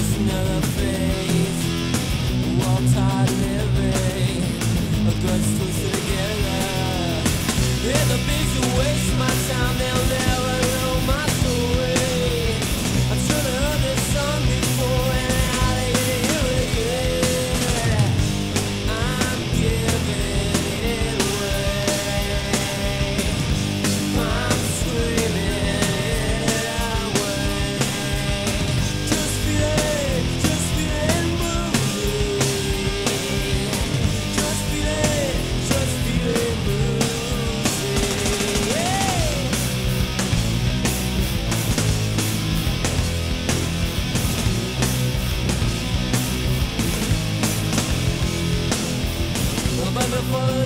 another phase. All tired living, a guts twisted together. Yeah, the bigs who waste my time, they'll never know my story. I'm sure they heard this song before, and how they can hear it again. I'm giving it away. I'm screaming it away. Just feeling moving. Just feeling moving. Yeah. But before